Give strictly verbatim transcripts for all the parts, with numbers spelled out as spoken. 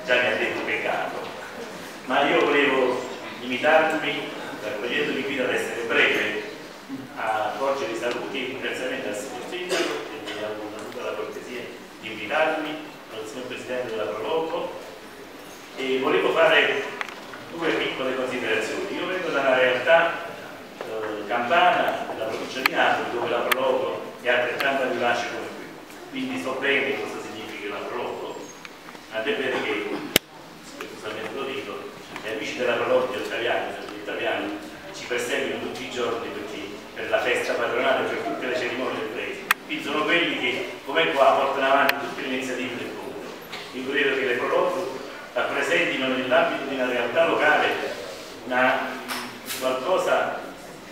già mi ha detto peccato, ma io volevo limitarmi, raccogliendomi qui ad essere breve, a porgere i saluti e ringraziamenti al signor Sindaco che mi ha avuto la cortesia di invitarmi, al signor Presidente della Proloco, e volevo fare due piccole considerazioni. Io vengo da una realtà eh, campana della provincia di Napoli, dove la Proloco è altrettanto vivace come qui, quindi so bene cosa significa la Proloco, anche perché, scusamente lo dico, gli amici della Proloco, gli italiani, gli italiani ci perseguono tutti i giorni perché per la festa patronale, per tutte le cerimonie del paese, quindi sono quelli che, come qua, portano avanti tutte le iniziative del comune. Io credo che le Proloco rappresentino nell'ambito di una realtà locale una, qualcosa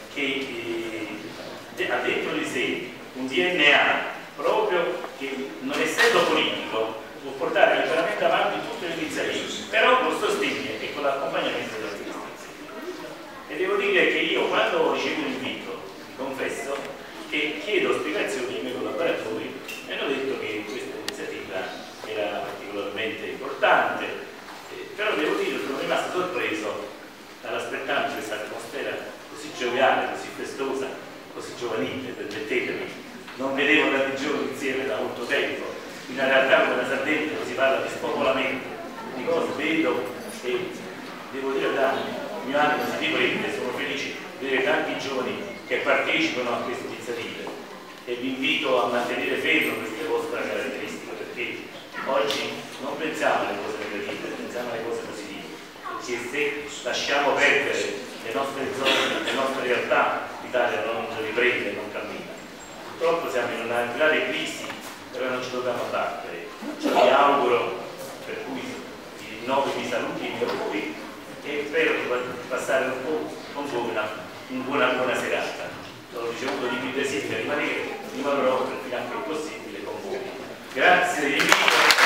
che eh, ha dentro di sé un D N A proprio che, non essendo politico, può portare liberamente avanti tutte le iniziative, però con sostegno e con l'accompagnamento dell'amministrazione. E devo dire che io, quando ricevo un invito, vi confesso che chiedo spiegazioni ai miei collaboratori e hanno detto che questa iniziativa era particolarmente importante, eh, però devo dire che sono rimasto sorpreso dall'aspettarmi questa atmosfera così gioviale, così festosa, così giovanile, permettetemi. Non vedevo tanti giorni insieme da molto tempo, in una realtà come la Sardegna dove si parla di spopolamento, di cose vedo e devo dire da il mio animo si riprende, sono felice di vedere tanti giovani che partecipano a queste iniziative e vi invito a mantenere fermo queste vostre caratteristiche, perché oggi non pensiamo alle cose negative, pensiamo alle cose positive, perché se lasciamo perdere le nostre zone, le nostre realtà, l'Italia non riprende, non cammina. Purtroppo siamo in una grave crisi, però non ci dobbiamo battere. Cioè, vi auguro, per cui di nuovo vi saluti i miei auguri e spero di passare un po' con voi una, una buona, buona serata. Ho ricevuto di più desideri, rimanere, rimarrò per fino a che possibile con voi. Grazie, vi invito.